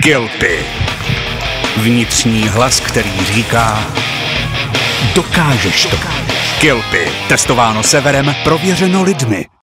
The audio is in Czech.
Kilpy. Vnitřní hlas, který říká: dokážeš to. Kilpy. Testováno Severem, prověřeno lidmi.